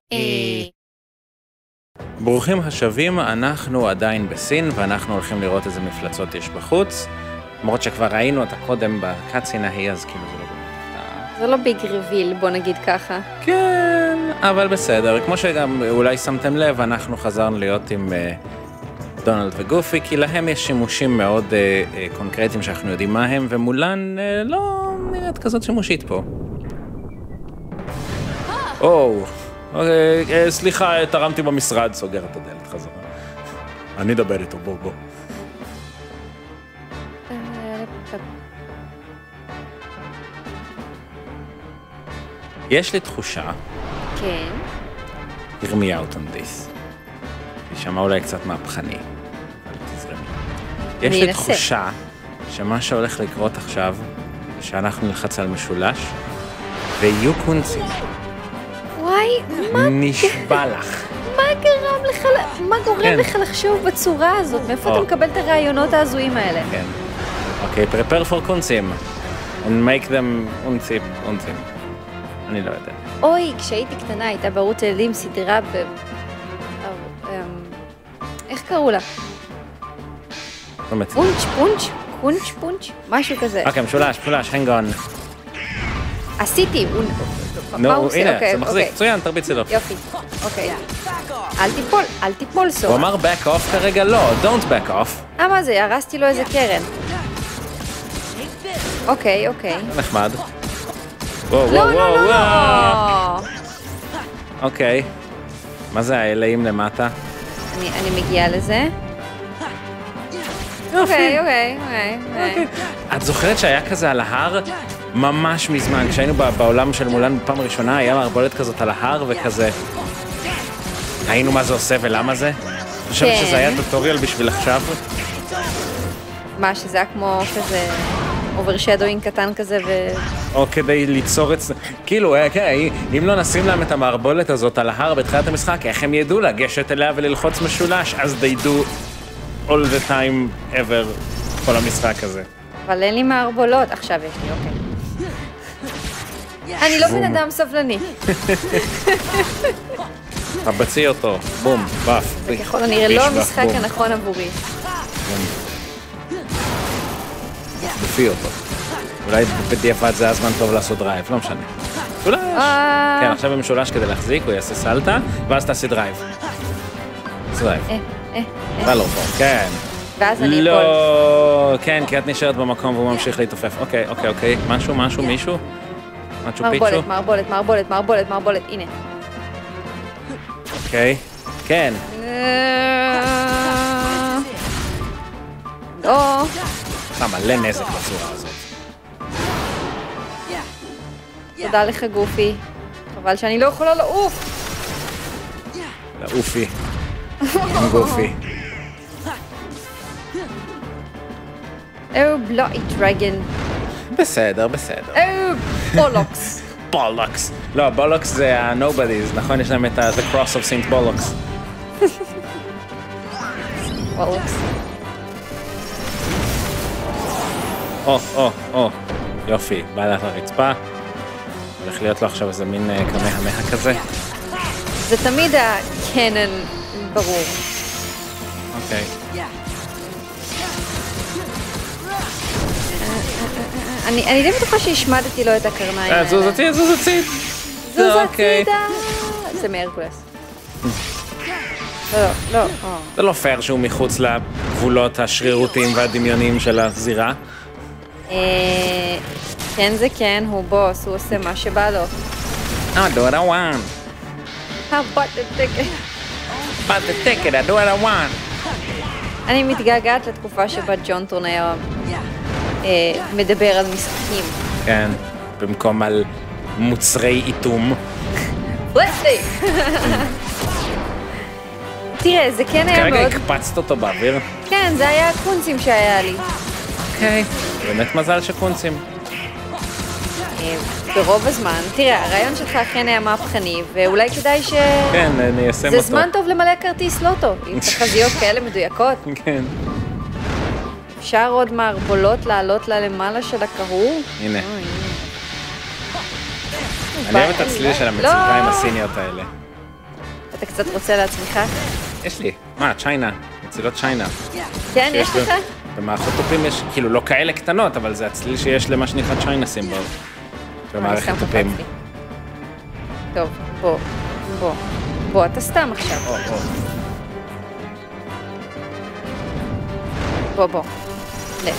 ברוכים השבים, אנחנו עדיין בסין, ואנחנו הולכים לראות איזה מפלצות יש בחוץ. למרות שכבר ראינו אותה קודם בקאצינה ההיא, אז כאילו זה לא באמת. זה לא ביג ריביל, בוא נגיד ככה. כן, אבל בסדר. כמו שגם אולי שמתם לב, אנחנו חזרנו להיות עם דונלד וגופי, כי להם יש שימושים מאוד קונקרטיים שאנחנו יודעים מה הם, ומולן לא נראית כזאת שימושית פה. סליחה, תרמתי במשרד, סוגר את הדלת חזרה. אני אדבר איתו, בוא. יש לי תחושה. כן. hear me out on this. היא שמעה אולי קצת מהפכני, אבל תזרמי. יש לי תחושה שמה שהולך לקרות עכשיו, שאנחנו נלחץ על משולש, ויהיו קונצים. וואי, מה? נשבע לך. מה גורם לך לחשוב בצורה הזאת? מאיפה אתה מקבל את הרעיונות ההזויים האלה? כן. אוקיי, prepare for קונצים. and make them אונצים. אני לא יודע. אוי, כשהייתי קטנה הייתה בערוץ ילדים סדרה איך קראו לה? פונץ'? משהו כזה. אוקיי, משולש, hang on. עשיתי, נו, הנה, זה מחזיק, מצוין, תרביצי לו. יופי, אוקיי. אל תיפול סורה. הוא אמר back off כרגע? לא, don't back off. מה זה? הרסתי לו איזה קרן. אוקיי. נחמד. לא. אוקיי. מה זה האלאים למטה? אני מגיעה לזה. אוקיי. את זוכרת שהיה כזה על ההר? ממש מזמן, כשהיינו בעולם של מולן בפעם הראשונה, היה מערבולת כזאת על ההר וכזה. ראינו מה זה עושה ולמה זה? אני חושבת שזה היה טוטוריאל בשביל עכשיו. מה, שזה היה כמו כזה אוברשדוינג קטן כזה או כדי ליצור את זה. כאילו, אם לא נשים להם את המערבולת הזאת על ההר בתחילת המשחק, איך הם ידעו לגשת אליה וללחוץ משולש? אז they do all the time ever כל המשחק הזה. אבל אין לי מערבולות. עכשיו יש לי, אוקיי. אני לא בן אדם סבלני. הבצי אותו, בום, באף. זה ככל הנראה לא המשחק הנכון עבורי. לפי אותו. אולי בדיעבד זה הזמן טוב לעשות דרייב, לא משנה. משולש! כן, עכשיו במשולש כדי להחזיק, הוא יעשה סלטה, ואז תעשי דרייב. דרייב. לא פה, כן. ואז אני אפול. לא, כן, כי את נשארת במקום והוא ממשיך להתעופף. אוקיי. משהו, מישהו? משהו פיצ'ו? מערבולת, הנה. אוקיי, כן. לא. מלא נזק בצורה הזאת. תודה לך גופי. חבל שאני לא יכולה לעוף. לעופי. גופי. בלואי דרגן. בסדר. בולוקס. לא, בולוקס זה ה-nobodies, נכון? יש להם את The Cross of St. Bollocks. בולוקס. יופי, בא לך לרצפה. הולך להיות לו עכשיו איזה מין קמהמה כזה. זה תמיד הקנון ברור. אוקיי. אני די בטוחה שהשמדתי לו את הקרניים האלה. זוז הצידה. זה מהרקולס. לא. זה לא פייר שהוא מחוץ לגבולות השרירותיים והדמיוניים של הזירה. כן זה כן, הוא בוס, הוא עושה מה שבא לו. do what I want. But the ticket, I do what I want. אני מתגעגעת לתקופה שבה ג'ון טורנר מדבר על משחקים. כן, במקום על מוצרי איתום. תראה, זה כן היה מאוד... כרגע הקפצת אותו באוויר. כן, זה היה הקונצים שהיה לי. אוקיי, באמת מזל שקונצים. ברוב הזמן. תראה, הרעיון שלך אכן היה מהפכני, ואולי כדאי ש... כן, ניישם אותו. זה זמן טוב למלא כרטיס לוטו, עם תחזיות כאלה מדויקות. כן. אפשר עוד מערבולות לעלות למעלה של הכרור? הנה. אני אוהב את הצליל של המצוקיים הסיניות האלה. אתה קצת רוצה לעצמך? יש לי. מה, צ'יינה. מצילות צ'יינה. כן, יש לך? במערכות תופים יש, כאילו, לא כאלה קטנות, אבל זה הצליל שיש למה שנקרא צ'יינה סימבול. במערכת תופים. טוב, בוא, אתה סתם עכשיו. בוא. לך.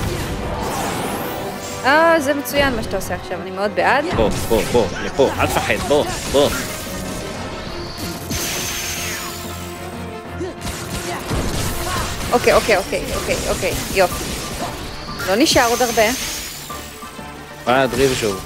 זה מצוין מה שאתה עושה עכשיו, אני מאוד בעד. בוא, לפה, אל תפחד, בוא. אוקיי, יופי. לא נשאר עוד הרבה. בוא נדריב שוב.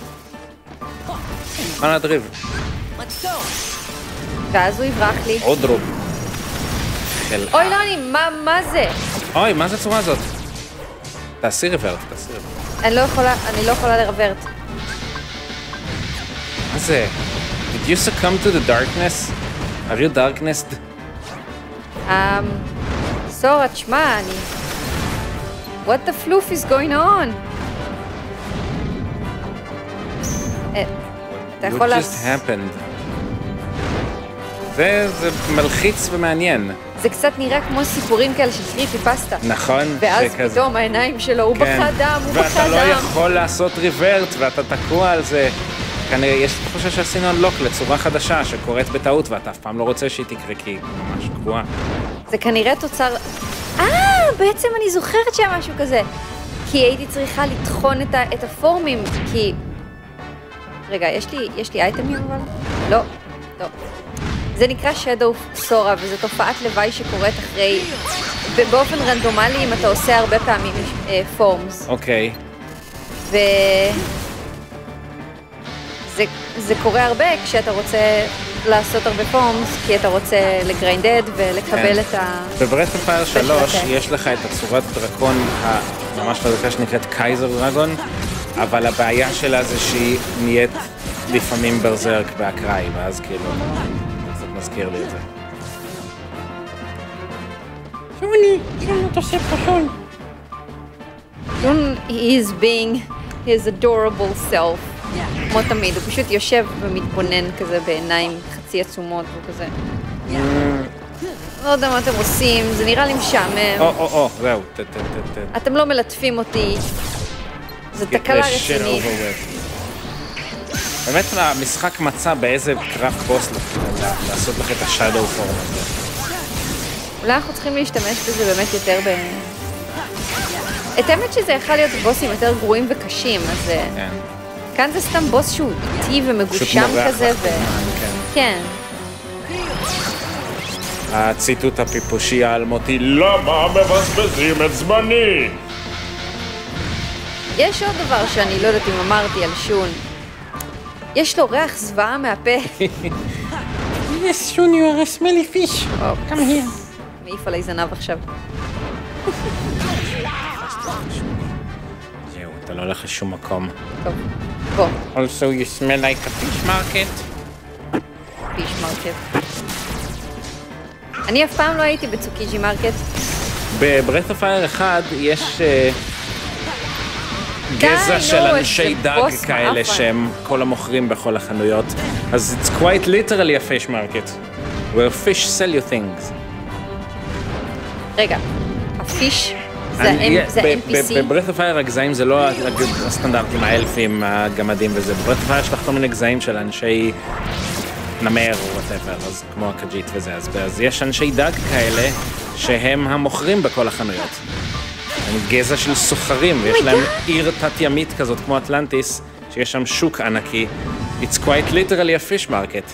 ואז הוא יברח לי. עוד רוב. אוי, לא, מה זה? אוי, מה זה הצורה הזאת? תעשי ריברט. אני לא יכולה לרוורט. מה זה? Did you succumb to the darkness? Are you darknessed? סורה, תשמע, What the floof is going on? אתה יכול What just happened? זה מלחיץ ומעניין. זה קצת נראה כמו סיפורים כאלה של קריפי פסטה. נכון. ואז פתאום העיניים שלו, הוא בכה דם. ואתה לא יכול לעשות ריברט, ואתה תקוע על זה. כנראה, יש תחושה שעשינו אנלוק לצורה חדשה שקורית בטעות, ואתה אף פעם לא רוצה שהיא תקרה, כי היא ממש קבועה. זה כנראה תוצר... בעצם אני זוכרת שהיה משהו כזה. כי הייתי צריכה לטחון את הפורמים, כי... רגע, יש לי אייטמים אבל? לא. זה נקרא Shadow Sora, וזו תופעת לוואי שקורית אחרי... באופן רנדומלי, אם אתה עושה הרבה פעמים פורמס. אוקיי. זה קורה הרבה כשאתה רוצה לעשות הרבה פורמס, כי אתה רוצה לגריינדד ולקבל את ה... בברית אוף פייר 3 יש לך את הצורת דרקון ממש חזקה שנקראת קייזר דרגון, אבל הבעיה שלה זה שהיא נהיית לפעמים ברזרק באקראי, ואז כאילו זה מזכיר לי את זה. שון עושה פה שון. שון is being his adorable self. כמו תמיד, הוא פשוט יושב ומתבונן כזה בעיניים חצי עצומות וכזה. לא יודע מה אתם עושים, זה נראה לי משעמם. זהו, אתם לא מלטפים אותי. זו תקלה רצינית. באמת המשחק מצא באיזה קראפט בוס לעשות לך את השאדו פורם הזה. אולי אנחנו צריכים להשתמש בזה באמת יותר את האמת שזה יכול להיות בוסים יותר גרועים וקשים, אז... כאן זה סתם בוס שהוא איטי ומגושם כזה, כן. הציטוט הפיפושי האלמותי, למה מבזבזים את זמני? יש עוד דבר שאני לא יודעת אם אמרתי על שון. יש לו ריח זוועה מהפה. Yes, Shun, you are a smelly fish. Come here. מעיף עליי זנב עכשיו. זהו, אתה לא הולך לשום מקום. טוב, בוא. Also, you smell like a fish market? fish market. אני אף פעם לא הייתי בצוקיג'י מרקט. בברית אוף פייר 1 יש גזע של אנשי דג כאלה שהם כל המוכרים בכל החנויות. אז it's quite literally a fish market, where fish sell you things. רגע, הפיש זה ה-NPC? בברית אוף פייר הגזעים זה לא הסטנדרטים, האלפים, הגמדים וזה. בברית אוף פייר יש לך כל מיני גזעים של אנשי נמר או whatever, אז כמו הקג'ית וזה. אז יש אנשי דג כאלה שהם המוכרים בכל החנויות. הם גזע של סוחרים, ויש להם עיר תת-ימית כזאת כמו אטלנטיס, שיש שם שוק ענקי. It's quite literally a fish market.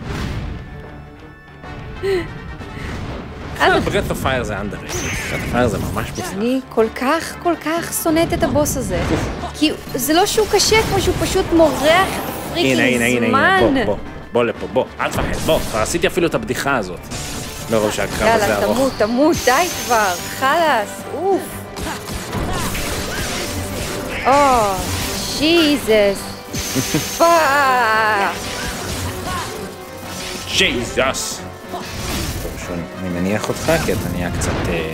ברית אוף פייר זה underrated. ברית אוף פייר זה ממש מוצלח. אני כל כך שונאת את הבוס הזה. כי זה לא שהוא קשה, כמו שהוא פשוט מורח פריקינג זמן. הנה, בוא לפה, בוא, אל תפחד, בוא. כבר עשיתי אפילו את הבדיחה הזאת. מרוב שהקרב הזה ארוך. יאללה, תמות, די כבר, חלאס, אוף. ג'יזוס. פאק. ג'יזוס. אני מניח אותך, כי אתה נהיה קצת...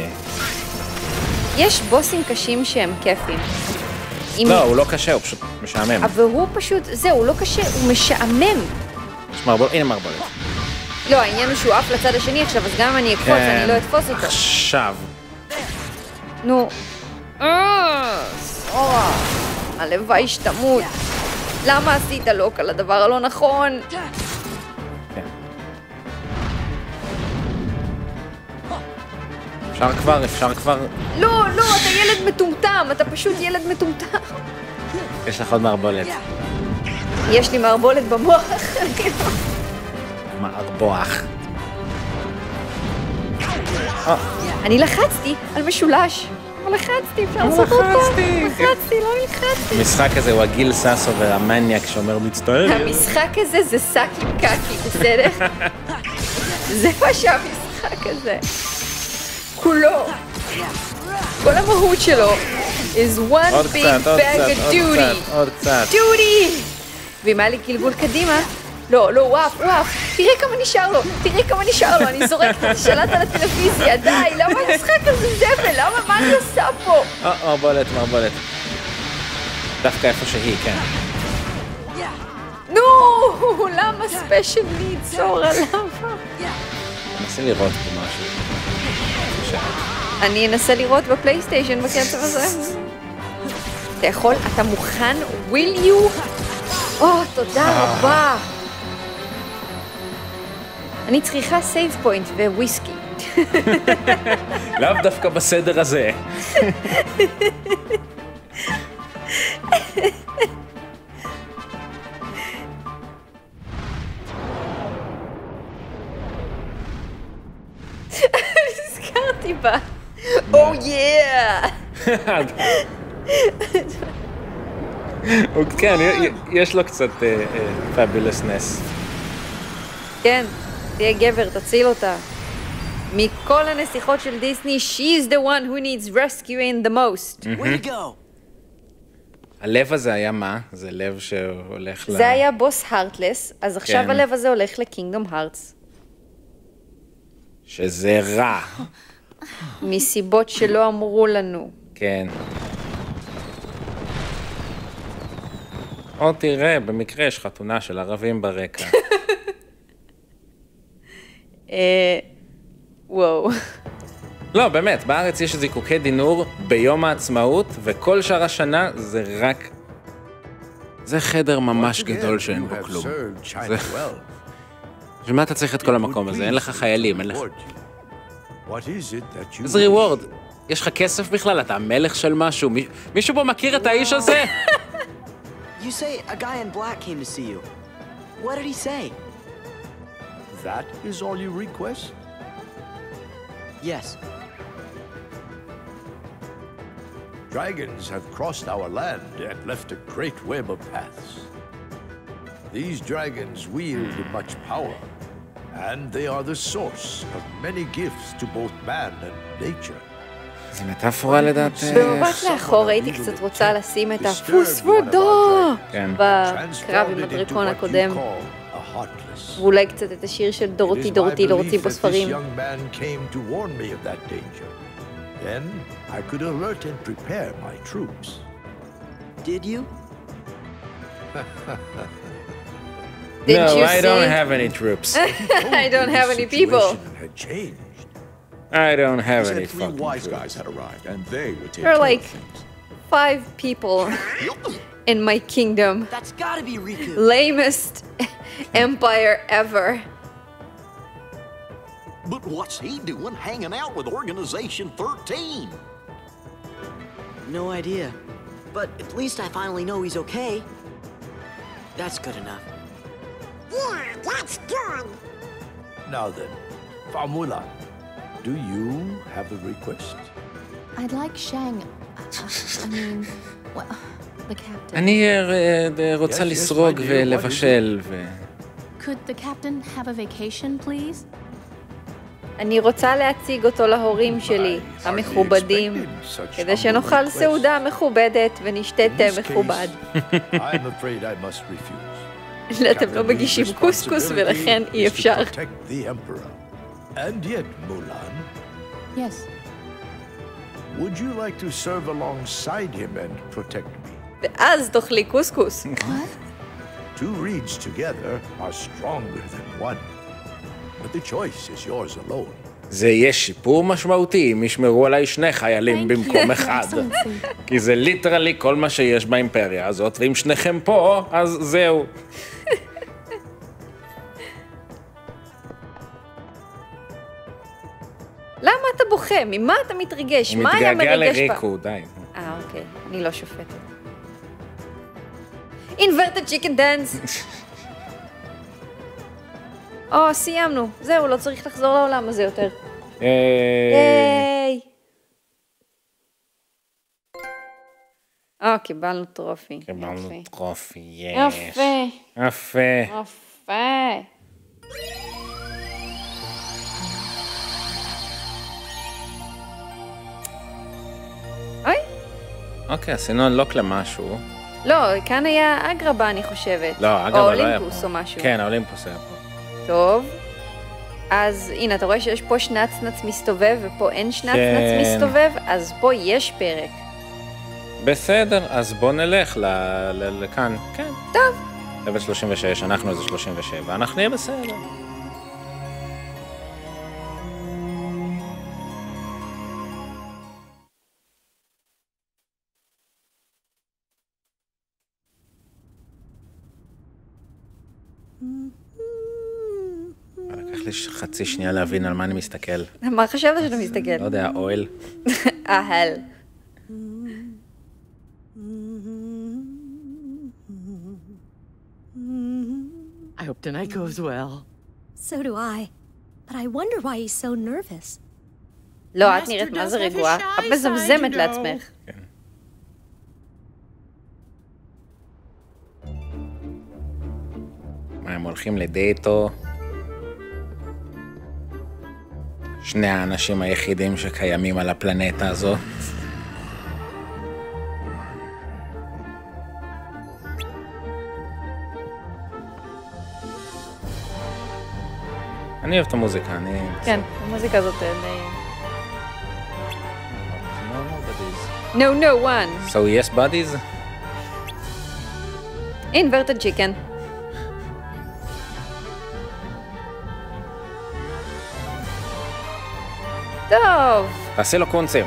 יש בוסים קשים שהם כיפים. לא, הוא לא קשה, הוא פשוט משעמם. אבל הוא פשוט, זהו, הוא לא קשה, הוא משעמם. יש מרבולת, הנה מרבולת. לא, העניין הוא שהוא עף לצד השני עכשיו, אז גם אם אני אקפוץ, אני לא אתפוס אותו. עכשיו. נו. סורה. הלוואי שתמות. למה עשית לוק על הדבר הלא נכון? אפשר כבר. לא, אתה ילד מטומטם, אתה פשוט ילד מטומטם. יש לך עוד מערבולת. יש לי מערבולת במוח. מערבוח. אני לחצתי על משולש. לחצתי, אפשר לעשות אותו. לחצתי, לא לחצתי. המשחק הזה הוא הגיל סאסו והמניאק שאומר מצטער. המשחק הזה זה סאקי קאקי, בסדר? זה מה שהמשחק הזה. כולו. כל המהות שלו is one big bag of duty. עוד קצת. duty! ואם היה לי גלגול קדימה, לא, וואף, תראה כמה נשאר לו, אני זורקת את השלט על הטלוויזיה, די, למה המשחק הזה זבל? מה אני עושה פה? מערבולת. דווקא איפה שהיא, כן. נו, למה ספיישל ניד סורה, למה? נסה לראות פה משהו. אני אנסה לראות בפלייסטיישן בקצב הזה. אתה יכול? אתה מוכן? will you? תודה רבה. אני צריכה סייב פוינט וויסקי. לאו דווקא בסדר הזה. הזכרתי בה. יא! כן, יש לו קצת פאבולסנס. כן, תהיה גבר, תציל אותה. מכל הנסיכות של דיסני, she's the one who needs rescuing the most. Way to go. הלב הזה היה מה? זה לב שהולך זה היה בוס הארטלס, אז עכשיו הלב הזה הולך לקינגדום הארטס. שזה רע. מסיבות שלא אמרו לנו. כן. תראה, במקרה יש חתונה של ערבים ברקע. וואו. לא, באמת, בארץ יש זיקוקי דינור ביום העצמאות, וכל שאר השנה זה רק... זה חדר ממש גדול שאין בו כלום. ומה אתה צריך את כל המקום הזה? אין לך חיילים, אין לך... איזה ריוורד? יש לך כסף בכלל? אתה המלך של משהו? מישהו פה מכיר את האיש הזה? You say a guy in black came to see you. What did he say? That is all you request? Yes. Dragons have crossed our land and left a great web of paths. These dragons wield much power, and they are the source of many gifts to both man and nature. זה מטאפורה לדעתך. במבט לאחור הייתי קצת רוצה לשים את הפוסוורדו בקרב עם הדרקון הקודם. ואולי קצת את השיר של דורותי דורותי דורותי בספרים. Then I could alert and prepare my troops. Did you? Didn't No, you I don't see? have any troops. I don't have any people. Had changed. I don't have Said any three fucking wise troops. guys had arrived, and they would take There are care like of things. 5 people in my kingdom. That's gotta be Riku. Lamest empire ever. But what's he doing hanging out with Organization 13? No idea. But at least I finally know he's okay. That's good enough. Yeah, that's good. Now then, Famula, do you have a request? I'd like Shang. I mean, well, the captain. אני רוצה לסרוג ולבשל ו... Could the captain have a vacation, please? אני רוצה להציג אותו להורים שלי, המכובדים, כדי שנאכל סעודה מכובדת ונשתה תה מכובד. I'm afraid I must refuse. אתם לא מגישים קוסקוס ולכן אי אפשר. Protect the emperor. And yet, Mulan, Yes. would you like to serve alongside him and protect me? ואז תאכלי קוסקוס. What? Two reeds together are stronger than one. but the choice is yours alone. זה יהיה שיפור משמעותי אם ישמרו עליי שני חיילים במקום אחד. כי זה ליטרלי כל מה שיש באימפריה הזאת, ואם שניכם פה, אז זהו. למה אתה בוכה? ממה אתה מתרגש? מה היה מרגש מתגעגע לריקו, די. אוקיי. אני לא שופטת. Inverted chicken dance. סיימנו. זהו, לא צריך לחזור לעולם הזה יותר. היי. קיבלנו טרופי. קיבלנו טרופי, יש. יפה. יפה. יפה. אוי. אוקיי, עשינו לוק למשהו. לא, כאן היה אגרבה, אני חושבת. לא, אגרבה לא היה פה. או אולימפוס או משהו. כן, האולימפוס היה פה. טוב. אז הנה, אתה רואה שיש פה שנץ מסתובב, ופה אין שנץ מסתובב, אז פה יש פרק. בסדר, אז בוא נלך לכאן. כן. טוב. לבל 36, אנחנו איזה 37, אנחנו נהיה בסדר. לקח לי חצי שנייה להבין על מה אני מסתכל. מה חשבת שאתה מסתכל? לא יודע, אוהל. אהל. I hope tonight goes well. So do I. But I wonder why he's so nervous. לא, את נראית מה זה רגועה. את מזמזמת לעצמך. כן. מה, הם הולכים לדייטו? שני האנשים היחידים שקיימים על הפלנטה הזו. אני אוהב את המוזיקה, אני... כן, המוזיקה הזאת... No one. So yes, buddies? Inverted chicken. טוב. תעשה לו קונצר.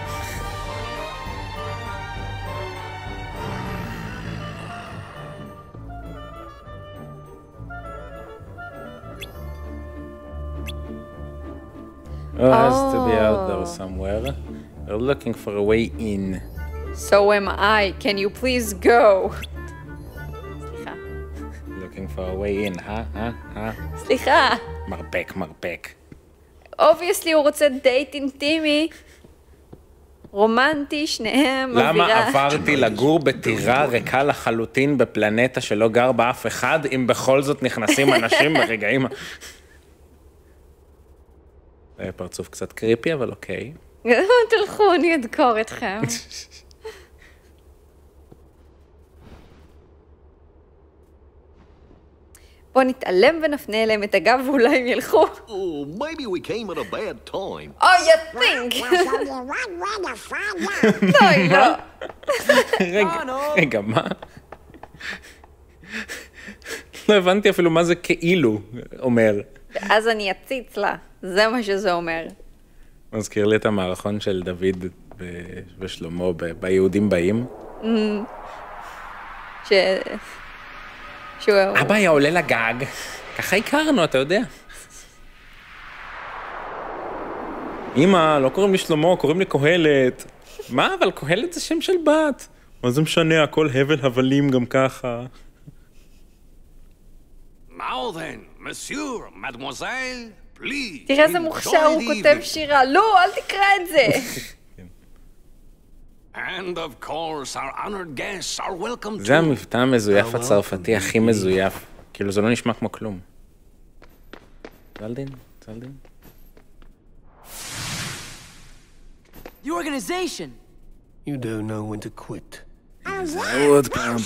Oh, has to be out there somewhere. We're looking for a way in. So am I. Can you please go? סליחה. Looking for a way in, סליחה. מרפק. Obviously הוא רוצה דייט אינטימי. רומנטי, שניהם, אווירה. למה עברתי לגור בטירה ריקה לחלוטין בפלנטה שלא גר באף אחד, אם בכל זאת נכנסים אנשים ברגעים... זה פרצוף קצת קריפי, אבל אוקיי. תלכו, אני אדקור אתכם. בוא נתעלם ונפנה אליהם את הגב ואולי הם ילכו. Oh, maybe we came at a bad time. Oh, you think? There's only one way to find out. לא. רגע, מה? לא הבנתי אפילו מה זה כאילו אומר. אז אני אציץ לה, זה מה שזה אומר. מזכיר לי את המערכון של דוד ושלמה ביהודים באים. אבא היה עולה לגג, ככה הכרנו, אתה יודע. אמא, לא קוראים לי שלמה, קוראים לי קהלת. מה, אבל קהלת זה שם של בת. מה זה משנה, הכל הבל הבלים גם ככה. Now then, monsieur, mademoiselle, please. תראה איזה מוכשר, הוא כותב שירה. לא, אל תקרא את זה. And of course, our honored guests are welcome to... זה המבטא המזויף הצרפתי הכי מזויף. כאילו, זה לא נשמע כמו כלום. צלדין. The organization. You don't know when to quit. עוד פעם.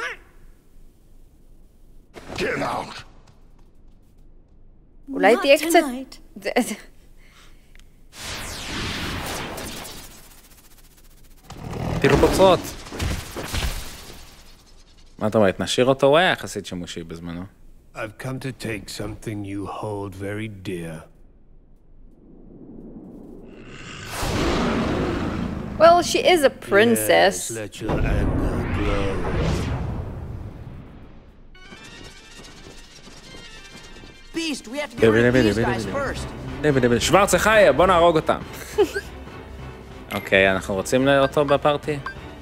Get out! אולי תהיה קצת... תרבוצות. מה אתה אומרת, נשאיר אותו? הוא היה יחסית שימושי בזמנו. I've come to take something you hold very dear. Well, she is a princess. Yes, let your anger glow. Beast, we have to get rid of these guys first. שוורצה חיה, בוא נהרוג אותם. אוקיי, אנחנו רוצים לראות אותו בפארטי?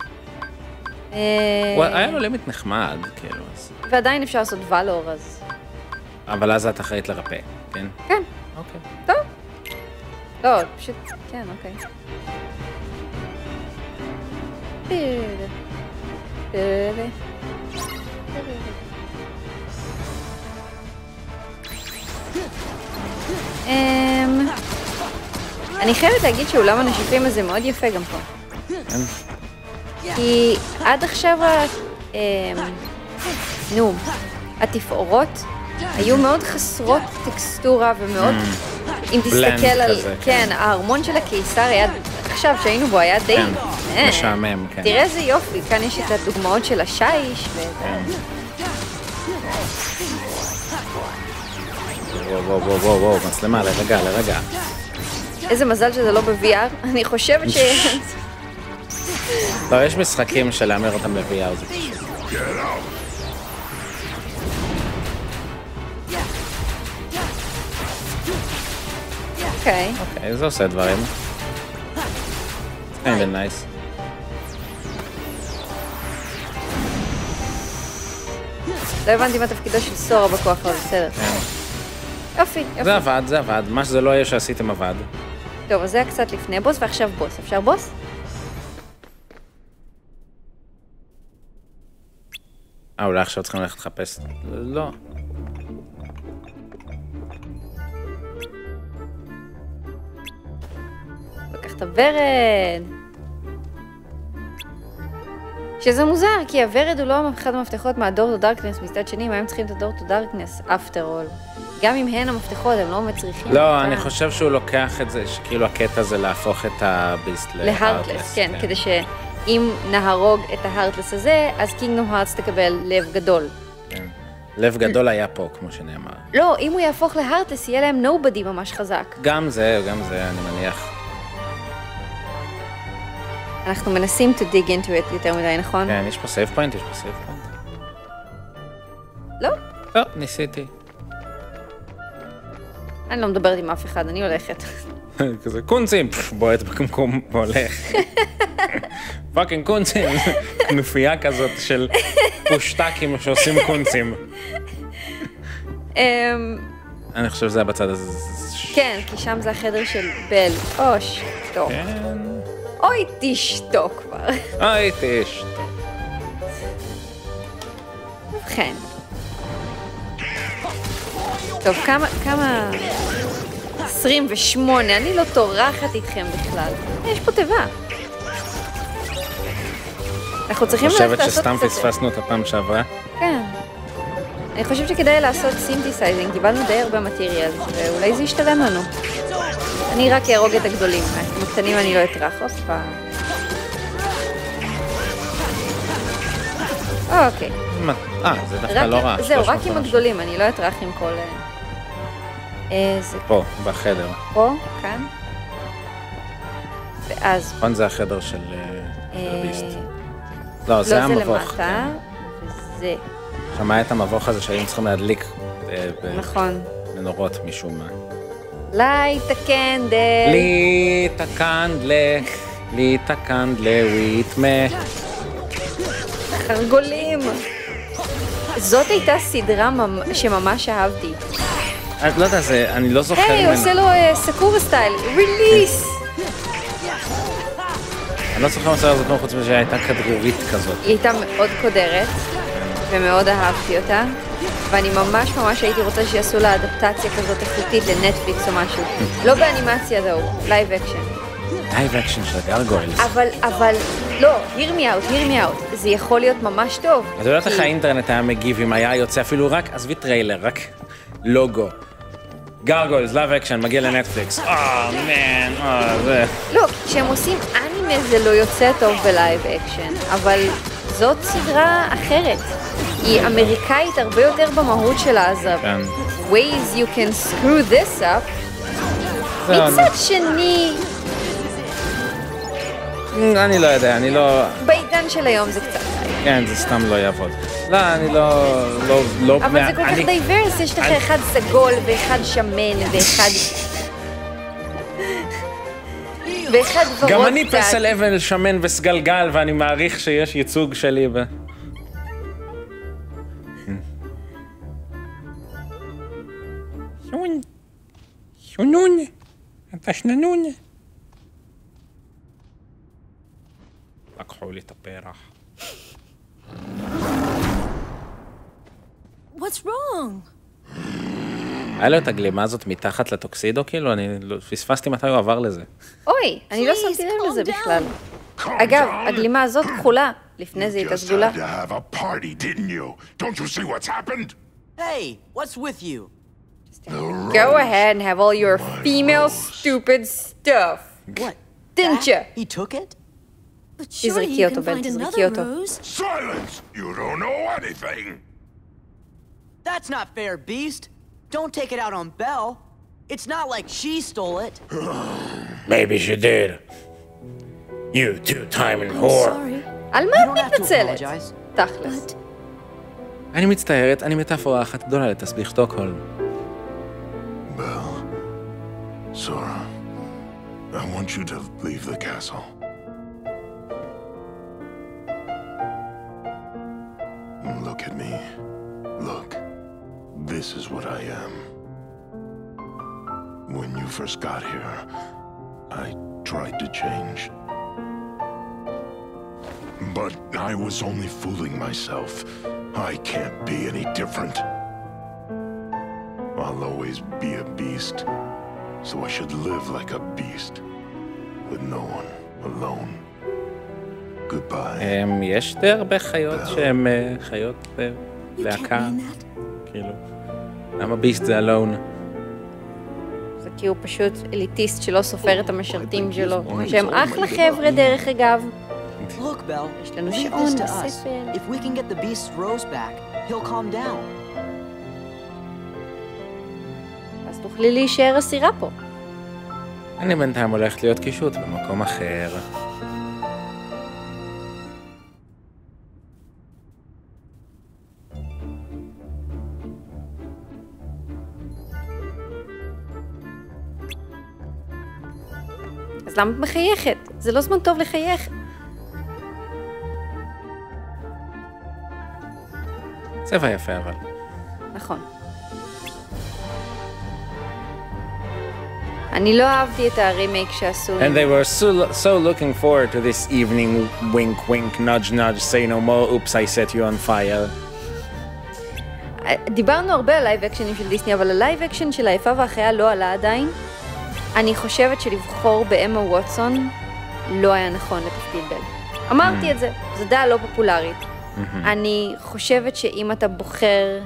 היה לו לימיט נחמד, כאילו. ועדיין אפשר לעשות ולור, אז... אבל אז את אחראית לרפא, כן? כן. אוקיי. טוב. לא, פשוט... כן, אוקיי. אני חייבת להגיד שאולם הנשפים הזה מאוד יפה גם פה. כי עד עכשיו התפאורות היו מאוד חסרות טקסטורה ומאוד, אם תסתכל על, כן, ההרמון של הקיסר היה, עכשיו שהיינו בו היה די משעמם, כן. תראה איזה יופי, כאן יש את הדוגמאות של השיש וואו, מצלמה, לרגע. איזה מזל שזה לא ב-VR, אני חושבת ש... לא, יש משחקים של להמר אותם ל-VR, זה פשוט. אוקיי, זה עושה דברים. kinda nice. לא הבנתי מה תפקידו של סורה בכוח, אבל בסדר. יופי. זה עבד. מה שזה לא יהיה שעשיתם עבד. טוב, אז זה היה קצת לפני בוס, ועכשיו בוס. אפשר בוס? אולי עכשיו צריכים ללכת לחפש. לא. לקח את הוורד. שזה מוזר, כי הוורד הוא לא אחד המפתחות מהדור טו דארקנס, מצד שני, מה הם צריכים את הדור טו דארקנס, after all. גם אם הן המפתחות, הם לא מצריכים. לא, אני חושב שהוא לוקח את זה, שכאילו הקטע זה להפוך את הביסט להארטלס, כן, כדי שאם נהרוג את ההארטלס הזה, אז קינגדום הארטס תקבל לב גדול. לב גדול היה פה, כמו שנאמר. לא, אם הוא יהפוך להארטלס, יהיה להם נובדי ממש חזק. גם זה, אני מניח. אנחנו מנסים to dig into it יותר מדי, נכון? כן, יש פה סייב פוינט, לא? לא, ניסיתי. אני לא מדברת עם אף אחד, אני הולכת. כזה קונצים, בועט במקום והולך. פאקינג קונצים, כנופיה כזאת של פושטקים שעושים קונצים. אני חושב שזה היה בצד הזה. כן, כי שם זה החדר של בל. אוש, טוב. אוי, תשתוק כבר. אוי, תשתוק. ובכן. טוב, כמה... 28, אני לא טורחת איתכם בכלל. יש פה תיבה. אנחנו צריכים לעשות חושבת שסתם פספסנו את הפעם שעברה? כן. אני חושבת שכדאי לעשות סימפתיסייזינג, קיבלנו די הרבה מטריאל, ואולי זה ישתלם לנו. אני רק ארוג את הגדולים, את הקטנים אני לא אטרח, אופה. אוקיי. זה דווקא לא רע. זהו, רק עם הגדולים, אני לא אטרח עם כל... פה, בחדר. פה, כאן. ואז... כאן זה החדר של הביסט. לא, זה המבוך. זה למטה, וזה... שמע את המבוך הזה שהיינו צריכים להדליק נכון. מנורות משום מה. ליט הקנדל. ליט הקנדל, וויטמה. חרגולים. זאת הייתה סדרה שממש אהבתי. את לא יודע, אני לא זוכר ממנו. היי, עושה לו סקורה סטייל, ריליס! אני לא זוכר מסוים הזאת, חוץ מזה שהייתה כדרורית כזאת. היא הייתה מאוד קודרת, ומאוד אהבתי אותה, ואני ממש הייתי רוצה שיעשו לה אדפטציה כזאת איכותית לנטפליקס או משהו. לא באנימציה זהו, לייב אקשן. לייב אקשן של גרגוילס. אבל, לא, hear me out, זה יכול להיות ממש טוב. אתה יודעת איך האינטרנט היה מגיב אם היה יוצא אפילו רק, עזבי טריילר, רק לוגו. גרגוילס, לייב אקשן, מגיע לנטפליקס. זה... לא, כשהם עושים אנימה זה לא יוצא טוב בלייב אקשן, אבל זאת סדרה אחרת. היא אמריקאית הרבה יותר במהות שלה, אז ways you can screw this up. מצד שני... אני לא יודע, אני לא... בעידן של היום זה קצת... כן, זה סתם לא יעבוד. לא, אני לא... אבל זה כל כך דייברס, יש לך אחד סגול ואחד שמן ואחד ורוד. גם אני פסל אבן שמן וסגלגל, ואני מעריך שיש ייצוג שלי ב... שונון, אתה שננון. לקחו לי את הפרח. What's wrong? היה לו את הגלימה הזאת מתחת לטוקסידו, כאילו, אני פספסתי מתי הוא עבר לזה. אוי, אני לא שמתי לב לזה בכלל. אגב, הגלימה הזאת כחולה, לפני זה הייתה סגולה. Hey, what's with you? Go ahead and have all your female stupid stuff. What? Didn't you? He took it? But surely you can find another rose. Silence! You don't know anything! That's not fair, Beast. Don't take it out on Belle. It's not like she stole it. Maybe she did. You two-timing whore. Sorry. על מה You don't את have to מתנצלת? apologize. תכלס. אני מצטערת, אני מטאפורה אחת גדולה לתסביך שטוקהולם. Belle, Sora, I want you to leave the castle. Look at me. Look. This is what I am. When you first got here, I tried to change. But I was only fooling myself. I can't be any different. I'll always be a beast, so I should live like a beast, with no one, alone. Goodbye. יש די הרבה חיות שהן חיות להקה, כאילו. למה ביסט זה אלון? זה כי הוא פשוט אליטיסט שלא סופר את המשרתים שלו, שהם אחלה חבר'ה דרך אגב. Look, Belle, יש לנו leave שעון this to us. בספר. If we can get the Beast's rose back, he'll calm down. אז תוכלי להישאר אסירה פה. אני בינתיים הולכת להיות קישוט במקום אחר. אז למה את מחייכת? זה לא זמן טוב לחייך. צבע יפה אבל. נכון. אני לא אהבתי את הרימייק שעשו. And they were so looking forward to this evening, wink wink, nudge nudge, say no more, oops I set you on fire. דיברנו הרבה על לייב אקשנים של דיסני, אבל הלייב אקשן של היפה והחיה לא עלה עדיין. אני חושבת שלבחור באמה ווטסון לא היה נכון לתפקיד בל. אמרתי את זה, זו דעה לא פופולרית. אני חושבת שאם אתה בוחר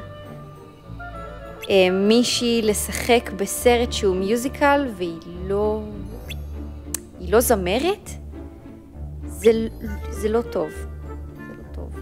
מישהי לשחק בסרט שהוא מיוזיקל והיא לא זמרת, זה לא טוב. זה לא טוב.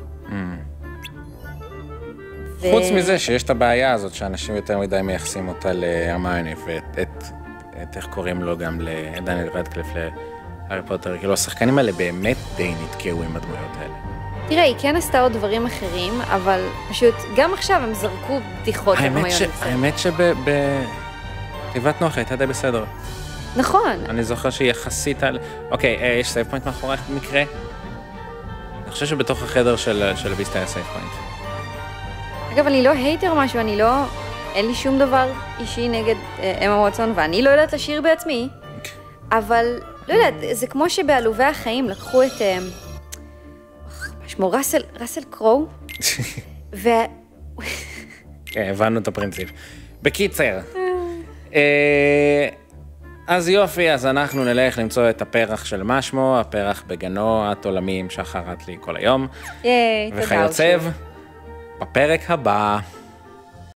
חוץ מזה שיש את הבעיה הזאת שאנשים יותר מדי מייחסים אותה להרמיוני ואת איך קוראים לו גם לדניאל רדקליף להארי פוטר, כאילו השחקנים האלה באמת די נתקעו עם הדמויות האלה. תראה, היא כן עשתה עוד דברים אחרים, אבל פשוט גם עכשיו הם זרקו בדיחות הרמיוני. האמת שבכתיבת נוח הייתה די בסדר. נכון. אני זוכר שהיא יחסית על... אוקיי, יש סייב פוינט מאחורי מקרה? אני חושב שבתוך החדר של הביסט היה סייב פוינט. אגב, אני לא הייטר משהו, אין לי שום דבר אישי נגד אמה ווטסון, ואני לא יודעת לשיר בעצמי, אבל לא יודעת, זה כמו שבעלובי החיים לקחו את... שמו ראסל קרו, כן, הבנו את הפרינציפ. בקיצר, אז יופי, אז אנחנו נלך למצוא את הפרח של משמו, הפרח בגנו, את עולמים שחרת לי כל היום. ייי, תודה. וכיוצב, בפרק הבא.